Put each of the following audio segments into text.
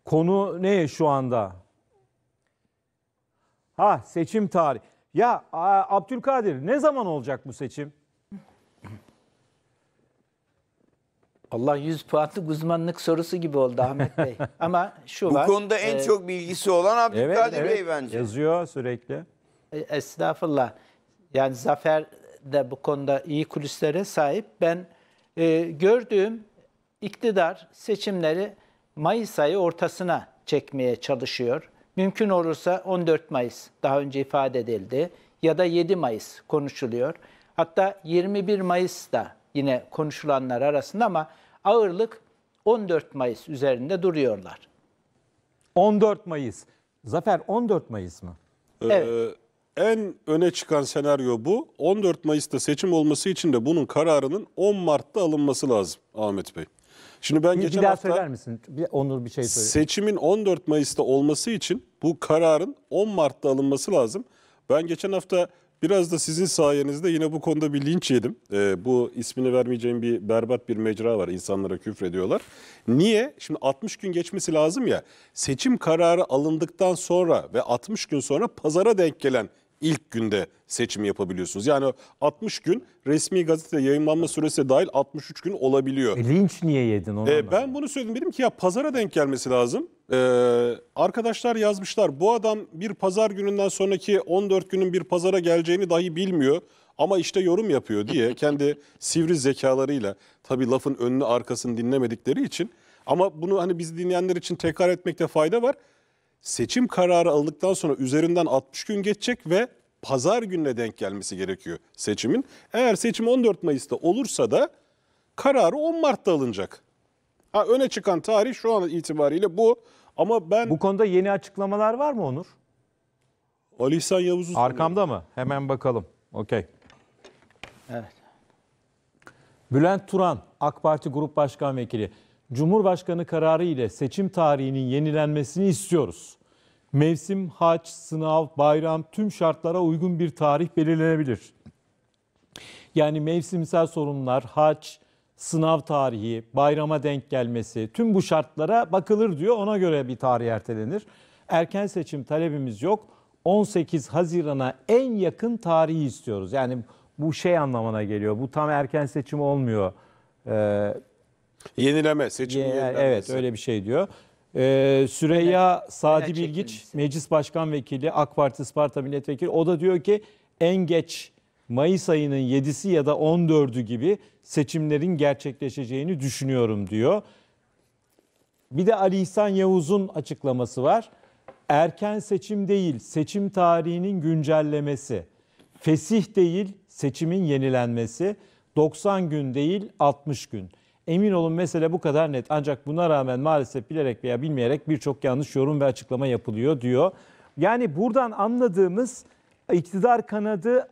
Konu ne şu anda? Ha, seçim tarihi. Ya Abdülkadir, ne zaman olacak bu seçim? Allah 100 puanlık uzmanlık sorusu gibi oldu Ahmet Bey. Ama şu var. Bu konuda en çok bilgisi olan Abdülkadir Bey bence. Yazıyor sürekli. Estağfurullah. Yani Zafer de bu konuda iyi kulislere sahip. Ben gördüğüm iktidar seçimleri Mayıs ayı ortasına çekmeye çalışıyor. Mümkün olursa 14 Mayıs daha önce ifade edildi ya da 7 Mayıs konuşuluyor. Hatta 21 Mayıs da yine konuşulanlar arasında ama ağırlık 14 Mayıs üzerinde duruyorlar. 14 Mayıs. Zafer, 14 Mayıs mı? Evet. En öne çıkan senaryo bu. 14 Mayıs'ta seçim olması için de bunun kararının 10 Mart'ta alınması lazım Ahmet Bey. Şimdi ben geçen Bir daha hafta söyler misin? Onur bir şey söyle. seçimin 14 Mayıs'ta olması için bu kararın 10 Mart'ta alınması lazım. Ben geçen hafta biraz da sizin sayenizde yine bu konuda bir linç yedim. Bu ismini vermeyeceğim bir berbat bir mecra var. İnsanlara küfrediyorlar. Niye? Şimdi 60 gün geçmesi lazım ya. Seçim kararı alındıktan sonra ve 60 gün sonra pazara denk gelen ilk günde seçim yapabiliyorsunuz. Yani 60 gün resmi gazetede yayınlanma süresi de dahil 63 gün olabiliyor. Linç niye yedin onu? Ben bunu söyledim. Dedim ki ya pazara denk gelmesi lazım. Arkadaşlar yazmışlar. Bu adam bir pazar gününden sonraki 14 günün bir pazara geleceğini dahi bilmiyor. Ama işte yorum yapıyor diye kendi sivri zekalarıyla, tabii lafın önünü arkasını dinlemedikleri için. Ama bunu hani biz dinleyenler için tekrar etmekte fayda var. Seçim kararı alındıktan sonra üzerinden 60 gün geçecek ve pazar gününe denk gelmesi gerekiyor seçimin. Eğer seçim 14 Mayıs'ta olursa da kararı 10 Mart'ta alınacak. Öne çıkan tarih şu an itibariyle bu. Ama ben... Bu konuda yeni açıklamalar var mı Onur? Ali İhsan Yavuz'u... Arkamda mı? Hemen bakalım. Okey. Evet. Bülent Turan, AK Parti Grup Başkan Vekili. Cumhurbaşkanı kararı ile seçim tarihinin yenilenmesini istiyoruz. Mevsim, hac, sınav, bayram tüm şartlara uygun bir tarih belirlenebilir. Yani mevsimsel sorunlar, hac, sınav tarihi, bayrama denk gelmesi tüm bu şartlara bakılır diyor. Ona göre bir tarih ertelenir. Erken seçim talebimiz yok. 18 Haziran'a en yakın tarihi istiyoruz. Yani bu şey anlamına geliyor. Bu tam erken seçim olmuyor. Yenileme, seçim yenilenmesi. Evet, öyle bir şey diyor. Süreyya Sadi Bilgiç, Meclis Başkan Vekili, AK Parti Isparta Milletvekili. O da diyor ki en geç Mayıs ayının 7'si ya da 14'ü gibi seçimlerin gerçekleşeceğini düşünüyorum diyor. Bir de Ali İhsan Yavuz'un açıklaması var. Erken seçim değil, seçim tarihinin güncellemesi. Fesih değil, seçimin yenilenmesi. 90 gün değil, 60 gün. Emin olun mesele bu kadar net. Ancak buna rağmen maalesef bilerek veya bilmeyerek birçok yanlış yorum ve açıklama yapılıyor diyor. Yani buradan anladığımız iktidar kanadı,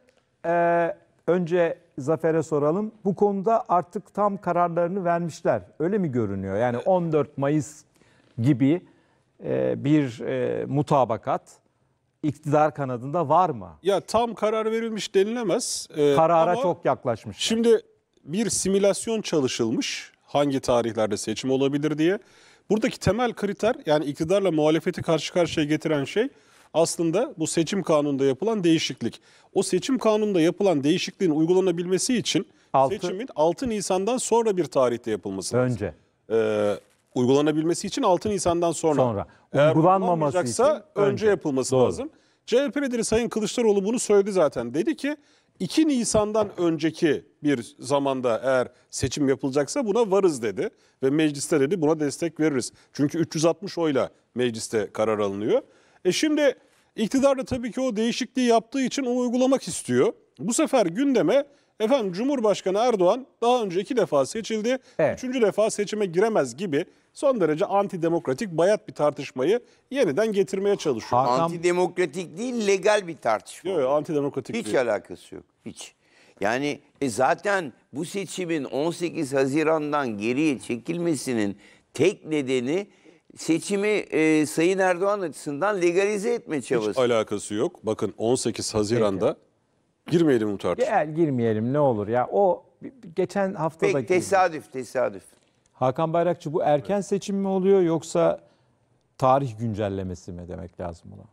önce Zafer'e soralım. Bu konuda artık tam kararlarını vermişler. Öyle mi görünüyor? Yani 14 Mayıs gibi bir mutabakat iktidar kanadında var mı? Ya tam karar verilmiş denilemez. Karara ama çok yaklaşmış. Şimdi bir simülasyon çalışılmış. Hangi tarihlerde seçim olabilir diye. Buradaki temel kriter, yani iktidarla muhalefeti karşı karşıya getiren şey aslında bu seçim kanununda yapılan değişiklik. O seçim kanununda yapılan değişikliğin uygulanabilmesi için seçimin 6 Nisan'dan sonra bir tarihte yapılması lazım. Önce. Uygulanabilmesi için 6 Nisan'dan sonra. Eğer Uygulanmaması için önce yapılması Doğru. lazım. CHP lideri Sayın Kılıçdaroğlu bunu söyledi zaten. Dedi ki 2 Nisan'dan önceki bir zamanda eğer seçim yapılacaksa buna varız dedi. Ve mecliste dedi buna destek veririz. Çünkü 360 oyla mecliste karar alınıyor. Şimdi iktidar da tabii ki o değişikliği yaptığı için onu uygulamak istiyor. Bu sefer gündeme Cumhurbaşkanı Erdoğan daha önce 2 defa seçildi. Evet. 3. defa seçime giremez gibi son derece antidemokratik bayat bir tartışmayı yeniden getirmeye çalışıyor. Antidemokratik değil, legal bir tartışma. Yok, antidemokratik Hiç değil. alakası yok. Hiç. Yani zaten bu seçimin 18 Haziran'dan geriye çekilmesinin tek nedeni seçimi Sayın Erdoğan açısından legalize etme çabası. Hiç alakası yok. Bakın 18 Haziran'da girmeyelim bu tartışmaya. Girmeyelim ne olur ya. O geçen haftadaki... Pek tesadüf. Hakan Bayrakçı, bu erken seçim mi oluyor yoksa tarih güncellemesi mi demek lazım buna?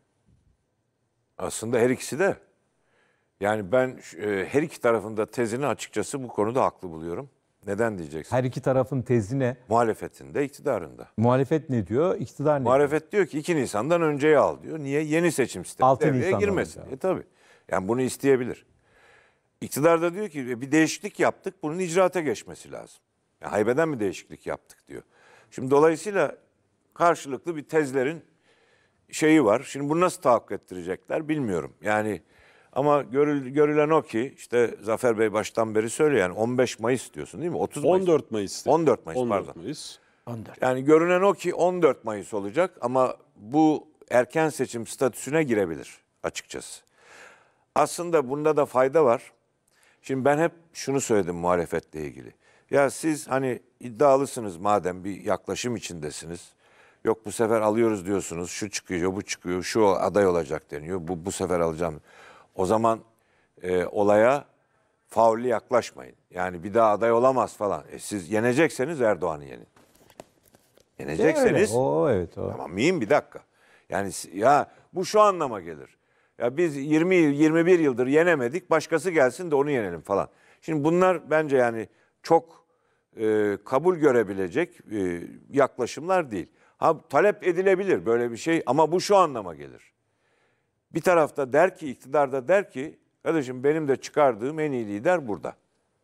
Aslında her ikisi de. Yani ben her iki tarafında tezini açıkçası bu konuda haklı buluyorum. Neden diyeceksin? Her iki tarafın tezi ne? Muhalefetinde, iktidarında. Muhalefet ne diyor? İktidar ne diyor? Muhalefet diyor ki 2 Nisan'dan önceye al diyor. Niye? Yeni seçim sistemi 6 devreye Nisan'dan girmesin. önce. Tabii. Yani bunu isteyebilir. İktidar da diyor ki bir değişiklik yaptık, bunun icraata geçmesi lazım. Yani haybeden bir değişiklik yaptık diyor. Şimdi dolayısıyla karşılıklı bir tezlerin şeyi var. Şimdi bunu nasıl tahakkuk ettirecekler bilmiyorum. Yani ama görülen o ki işte Zafer Bey baştan beri söylüyor, yani 15 Mayıs diyorsun değil mi? 30 Mayıs. 14 Mayıs'tı. 14 Mayıs 14 pardon. Mayıs. 14. Yani görünen o ki 14 Mayıs olacak ama bu erken seçim statüsüne girebilir açıkçası. Aslında bunda da fayda var. Şimdi ben hep şunu söyledim muhalefetle ilgili. Ya siz hani iddialısınız madem, bir yaklaşım içindesiniz. Yok bu sefer alıyoruz diyorsunuz, şu çıkıyor, bu çıkıyor, şu aday olacak deniyor, bu sefer alacağım. O zaman olaya faulli yaklaşmayın. Yani bir daha aday olamaz falan. Siz yenecekseniz Erdoğan'ı yenin. Yenecekseniz... Öyle. O evet o. Tamam mıyım, bir dakika. Yani ya bu şu anlama gelir. Ya biz 21 yıldır yenemedik, başkası gelsin de onu yenelim falan. Şimdi bunlar bence yani çok kabul görebilecek yaklaşımlar değil. Ha, talep edilebilir böyle bir şey ama bu şu anlama gelir. Bir tarafta der ki, iktidarda der ki, kardeşim benim de çıkardığım en iyi lider burada.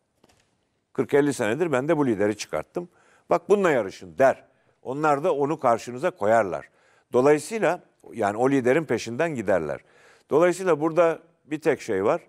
40-50 senedir ben de bu lideri çıkarttım. Bak bununla yarışın der. Onlar da onu karşınıza koyarlar. Dolayısıyla yani o liderin peşinden giderler. Dolayısıyla burada bir tek şey var.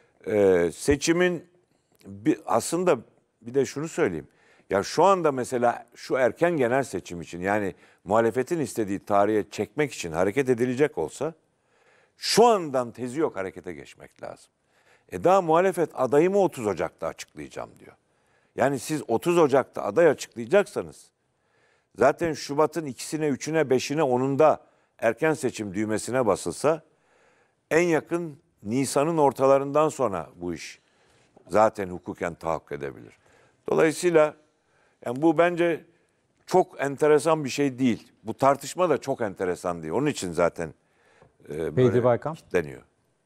Seçimin aslında bir de şunu söyleyeyim. Ya şu anda mesela şu erken genel seçim için, yani muhalefetin istediği tarihe çekmek için hareket edilecek olsa şu andan tezi yok, harekete geçmek lazım. Daha muhalefet adayımı 30 Ocak'ta açıklayacağım diyor. Yani siz 30 Ocak'ta aday açıklayacaksanız zaten Şubat'ın 2'sine, 3'üne, 5'ine, 10'unda erken seçim düğmesine basılsa en yakın Nisan'ın ortalarından sonra bu iş zaten hukuken tahakkuk edebilir. Dolayısıyla yani bu bence çok enteresan bir şey değil. Bu tartışma da çok enteresan değil. Onun için zaten Beydi böyle Baykan. kitleniyor.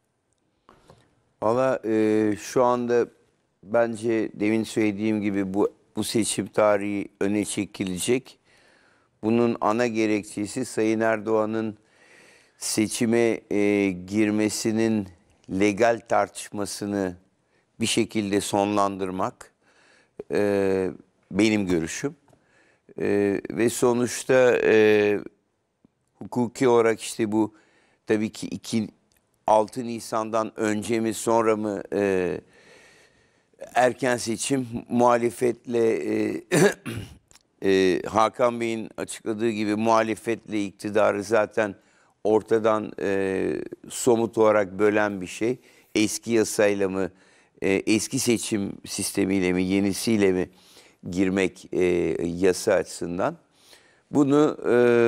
Valla şu anda bence demin söylediğim gibi bu seçim tarihi öne çekilecek. Bunun ana gerekçesi Sayın Erdoğan'ın seçime girmesinin legal tartışmasını bir şekilde sonlandırmak. Benim görüşüm. Ve sonuçta hukuki olarak işte bu tabii ki 6 Nisan'dan önce mi sonra mı erken seçim, muhalefetle Hakan Bey'in açıkladığı gibi muhalefetle iktidarı zaten ortadan somut olarak bölen bir şey. Eski yasayla mı, eski seçim sistemiyle mi, yenisiyle mi girmek yasa açısından. Bunu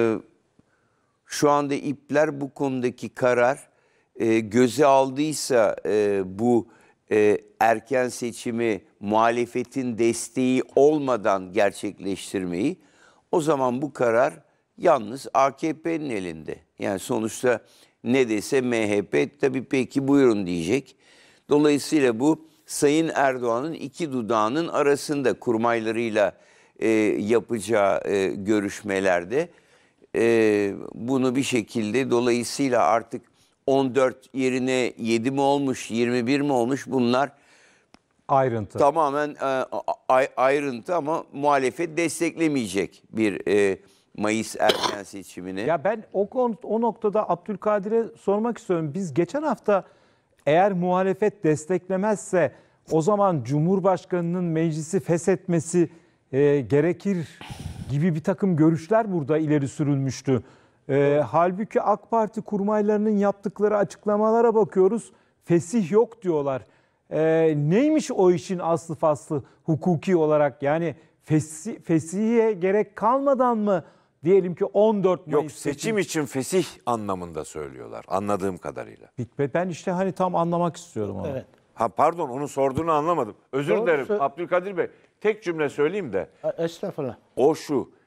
şu anda ipler bu konudaki karar göze aldıysa bu erken seçimi muhalefetin desteği olmadan gerçekleştirmeyi, o zaman bu karar yalnız AKP'nin elinde. Yani sonuçta ne dese MHP tabii peki buyurun diyecek. Dolayısıyla bu Sayın Erdoğan'ın iki dudağının arasında kurmaylarıyla yapacağı görüşmelerde bunu bir şekilde, dolayısıyla artık 14 yerine 7 mi olmuş, 21 mi olmuş, bunlar Ayrıntı. tamamen ayrıntı ama muhalefet desteklemeyecek bir Mayıs erken seçimini. Ya ben o noktada Abdülkadir'e sormak istiyorum. Biz geçen hafta eğer muhalefet desteklemezse o zaman Cumhurbaşkanı'nın meclisi feshetmesi gerekir gibi bir takım görüşler burada ileri sürülmüştü. Halbuki AK Parti kurmaylarının yaptıkları açıklamalara bakıyoruz. Fesih yok diyorlar. Neymiş o işin aslı faslı hukuki olarak? Yani fesihe gerek kalmadan mı diyelim ki 14 Mayıs Yok, seçim için fesih anlamında söylüyorlar anladığım kadarıyla. Ben işte hani tam anlamak istiyorum onu. Evet. Ha pardon, onu sorduğunu anlamadım. Özür Doğru dilerim Abdülkadir Bey. Tek cümle söyleyeyim de Estağfurullah. o şu.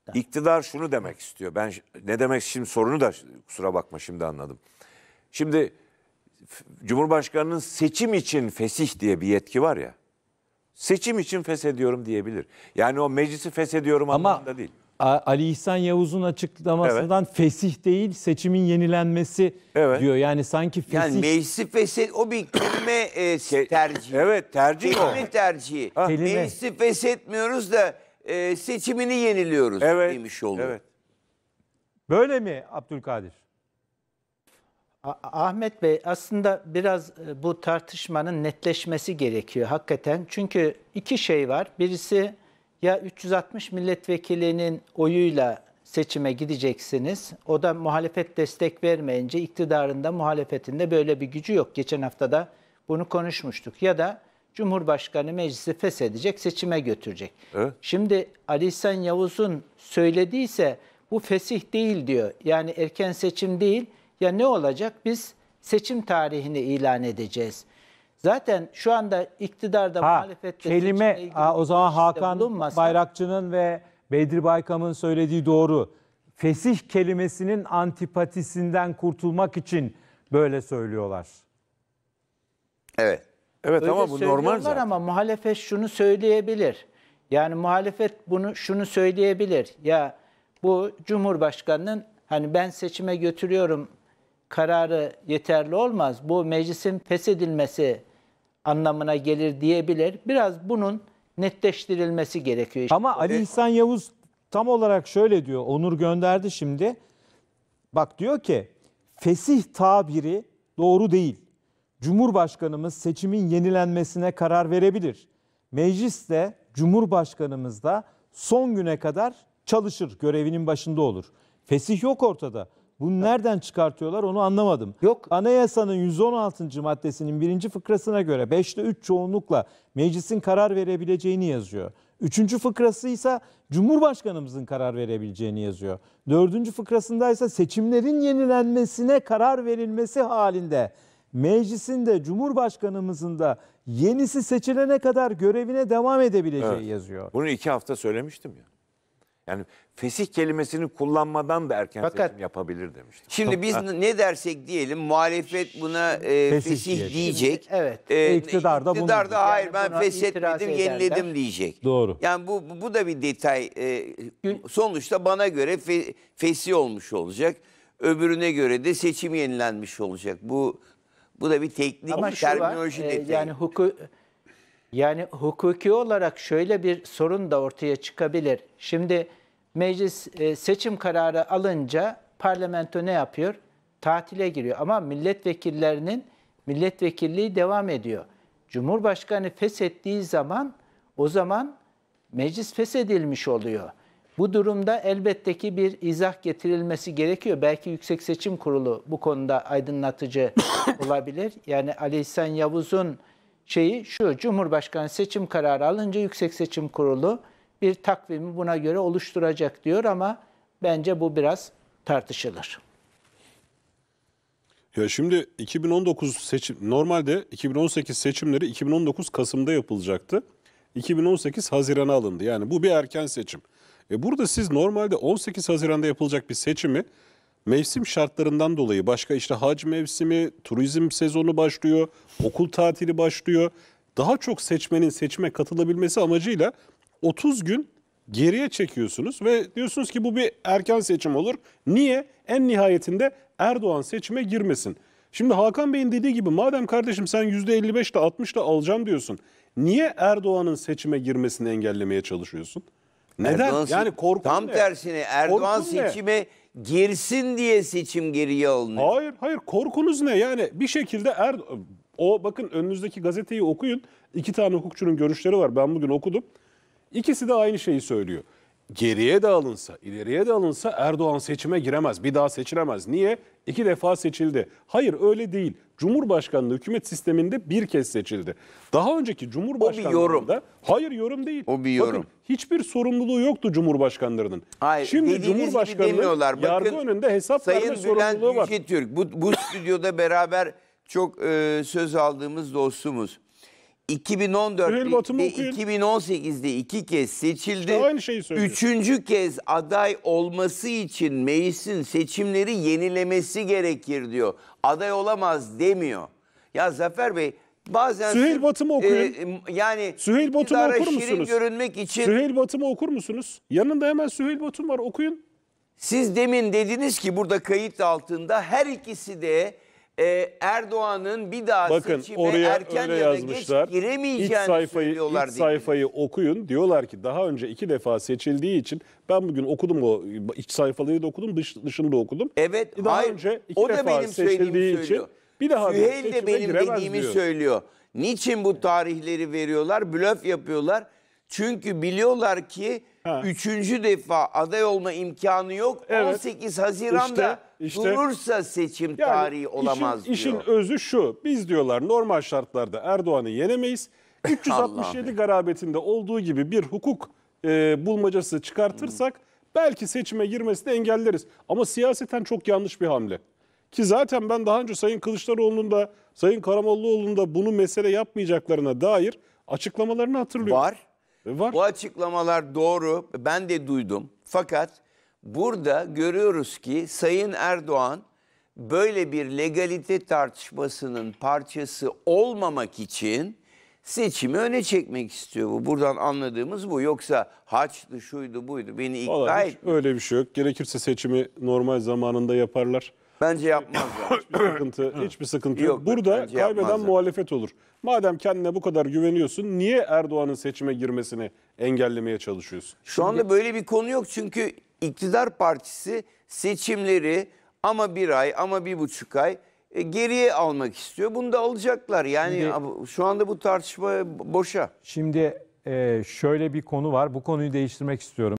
İktidar şunu demek istiyor. Ben ne demek şimdi sorunu da kusura bakma şimdi anladım. Şimdi Cumhurbaşkanı'nın seçim için fesih diye bir yetki var ya. Seçim için feshediyorum diyebilir. Yani o meclisi feshediyorum Ama anlamında değil. Ali İhsan Yavuz'un açıklamasından fesih değil seçimin yenilenmesi Evet. diyor. Yani sanki fesih. Yani meclisi feshet o bir kelime tercihi. Evet tercih o. Kelime tercihi. Kelime. Meclisi feshetmiyoruz da seçimini yeniliyoruz demiş oluyor. Evet. Böyle mi Abdülkadir? Ahmet Bey, aslında biraz bu tartışmanın netleşmesi gerekiyor hakikaten. Çünkü iki şey var. Birisi ya 360 milletvekilinin oyuyla seçime gideceksiniz. O da muhalefet destek vermeyince iktidarın da muhalefetinde böyle bir gücü yok. Geçen hafta da bunu konuşmuştuk. Ya da Cumhurbaşkanı meclisi feshedecek, seçime götürecek. Evet. Şimdi Ali İhsan Yavuz'un söylediyse bu fesih değil diyor. Yani erken seçim değil. Ya ne olacak? Biz seçim tarihini ilan edeceğiz. Zaten şu anda iktidarda muhalefette kelime seçimle ilgili o zaman bir girişimde Hakan bulunmasa- Bayrakçı'nın ve Bedri Baykam'ın söylediği doğru. Fesih kelimesinin antipatisinden kurtulmak için böyle söylüyorlar. Evet. Evet Öyle ama bu normal söylüyorlar zaten. ama muhalefet şunu söyleyebilir. Yani muhalefet şunu söyleyebilir. Ya bu Cumhurbaşkanı'nın hani ben seçime götürüyorum kararı yeterli olmaz. Bu meclisin feshedilmesi anlamına gelir diyebilir. Biraz bunun netleştirilmesi gerekiyor. Ama Ali İhsan Yavuz tam olarak şöyle diyor. Onur gönderdi şimdi. Bak diyor ki fesih tabiri doğru değil. Cumhurbaşkanımız seçimin yenilenmesine karar verebilir. Meclis de Cumhurbaşkanımız da son güne kadar çalışır, görevinin başında olur. Fesih yok ortada. Bunu nereden çıkartıyorlar onu anlamadım. Yok. Anayasanın 116. maddesinin 1. fıkrasına göre 5'te 3 çoğunlukla meclisin karar verebileceğini yazıyor. 3. fıkrası ise Cumhurbaşkanımızın karar verebileceğini yazıyor. 4. fıkrasında ise seçimlerin yenilenmesine karar verilmesi halinde meclisin de Cumhurbaşkanımızın da yenisi seçilene kadar görevine devam edebileceği Evet. yazıyor. Bunu 2 hafta söylemiştim ya. Yani fesih kelimesini kullanmadan da erken Fakat- seçim yapabilir demiştim. Şimdi biz ne dersek diyelim muhalefet buna fesih diyecek. diyecek. Evet. İktidar da bunu İktidar da diyecek. hayır Yani ben buna feshetmedim itiraz yeniledim ederler. diyecek. Doğru. Yani bu da bir detay. Sonuçta bana göre fesih olmuş olacak. Öbürüne göre de seçim yenilenmiş olacak. Bu da bir teknik Ama şu var, terminoloji detayı. yani hukuki olarak şöyle bir sorun da ortaya çıkabilir. Şimdi meclis seçim kararı alınca parlamento ne yapıyor? Tatile giriyor ama milletvekillerinin milletvekilliği devam ediyor. Cumhurbaşkanı feshettiği zaman o zaman meclis feshedilmiş oluyor. Bu durumda elbette ki bir izah getirilmesi gerekiyor. Belki Yüksek Seçim Kurulu bu konuda aydınlatıcı olabilir. Yani Ali İhsan Yavuz'un şeyi şu, Cumhurbaşkanı seçim kararı alınca Yüksek Seçim Kurulu bir takvimi buna göre oluşturacak diyor ama bence bu biraz tartışılır. Ya şimdi 2019 seçim normalde 2018 seçimleri 2019 Kasım'da yapılacaktı. 2018 Haziran'a alındı. Yani bu bir erken seçim. Burada siz normalde 18 Haziran'da yapılacak bir seçimi mevsim şartlarından dolayı başka işte hac mevsimi, turizm sezonu başlıyor, okul tatili başlıyor. Daha çok seçmenin seçime katılabilmesi amacıyla 30 gün geriye çekiyorsunuz ve diyorsunuz ki bu bir erken seçim olur. Niye? En nihayetinde Erdoğan seçime girmesin. Şimdi Hakan Bey'in dediği gibi madem kardeşim sen %55'le 60'la alacağım diyorsun. Niye Erdoğan'ın seçime girmesini engellemeye çalışıyorsun? Neden? Erdoğan Yani korkun tam ne? tersine Erdoğan Korkun ne? seçime girsin diye seçim geriye alınıyor. Hayır korkunuz ne? Yani bir şekilde bakın önünüzdeki gazeteyi okuyun. 2 tane hukukçunun görüşleri var. Ben bugün okudum. İkisi de aynı şeyi söylüyor. Geriye de alınsa, ileriye de alınsa Erdoğan seçime giremez. Bir daha seçilemez. Niye? 2 defa seçildi. Hayır öyle değil. Cumhurbaşkanlığı hükümet sisteminde bir kez seçildi. Daha önceki Cumhurbaşkanlığında... Hayır yorum değil. O bir yorum. Bakın hiçbir sorumluluğu yoktu Cumhurbaşkanlarının. Hayır, Şimdi dediğiniz gibi Cumhurbaşkanlığı demiyorlar. yargı Bakın, önünde hesap verme Sayın sorumluluğu Bülent var. Yücetürk, bu stüdyoda beraber çok söz aldığımız dostumuz. Süheyl Batum'u 2014'te, okuyun. 2018'de 2 kez seçildi. İşte aynı şeyi söylüyor. 3. kez aday olması için meclisin seçimleri yenilemesi gerekir diyor. Aday olamaz demiyor. Ya Zafer Bey, bazen Süheyl Batum'u okuyun. Yani Süheyl Batum'u iktidara okur şirin musunuz? görünmek için Süheyl Batum'u okur musunuz? Yanında hemen Süheyl Batum var, okuyun. siz demin dediniz ki burada kayıt altında her ikisi de Erdoğan'ın bir daha Bakın seçime oraya erken öyle ya da yazmışlar. geç giremeyeceğini söylüyorlar. İlk sayfayı okuyun. Diyorlar ki daha önce 2 defa seçildiği için ben bugün okudum, o iç sayfaları da okudum, dışını da okudum. Evet, Daha hayır. önce 2 O da defa benim söylediğimi seçildiği için söylüyor. bir daha Süheyl de seçime benim giremez dediğimi diyor. söylüyor. Niçin bu tarihleri veriyorlar? Blöf yapıyorlar. Çünkü biliyorlar ki Ha. 3. defa aday olma imkanı yok. Evet. 18 Haziran'da İşte- durursa seçim Yani tarihi olamaz diyor. işin özü şu. Biz diyorlar normal şartlarda Erdoğan'ı yenemeyiz. 367 garabetinde olduğu gibi bir hukuk bulmacası çıkartırsak belki seçime girmesini engelleriz. Ama siyaseten çok yanlış bir hamle. Ki zaten ben daha önce Sayın Kılıçdaroğlu'nun da Sayın Karamollaoğlu'nun da bunu mesele yapmayacaklarına dair açıklamalarını hatırlıyorum. Var. Var. Bu açıklamalar doğru. Ben de duydum. Fakat burada görüyoruz ki Sayın Erdoğan böyle bir legalite tartışmasının parçası olmamak için seçimi öne çekmek istiyor. Buradan anladığımız bu. Yoksa haçtı, şuydu, buydu. Beni ikna Vallahi hiç etmiyor. öyle bir şey yok. Gerekirse seçimi normal zamanında yaparlar. Bence yapmazlar. Hiçbir sıkıntı yok. Yok, Burada bence kaybeden yapmazlar. muhalefet olur. Madem kendine bu kadar güveniyorsun, niye Erdoğan'ın seçime girmesini engellemeye çalışıyorsun? Şu anda böyle bir konu yok. Çünkü iktidar partisi seçimleri ama 1 ay ama 1,5 ay geriye almak istiyor. Bunu da alacaklar. Yani şu anda bu tartışma boşa. Şimdi şöyle bir konu var. Bu konuyu değiştirmek istiyorum.